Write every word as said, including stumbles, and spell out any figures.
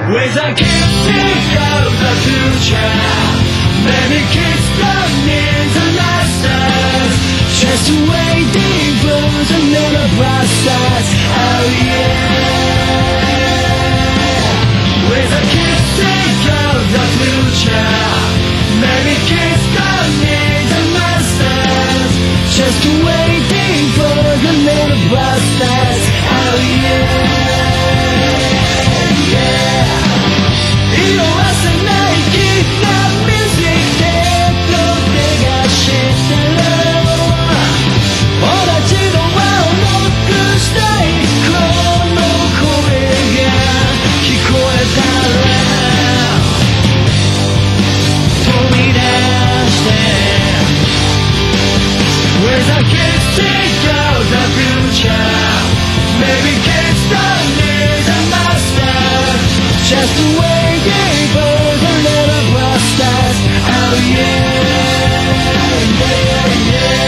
With a kiss of the future, maybe kiss don't need the masters, just waiting for the little process. Oh yeah. With a kiss of the future, maybe kiss don't need the masters, just waiting for the little process. Oh yeah. Just waiting for the little process. Oh yeah, yeah, yeah.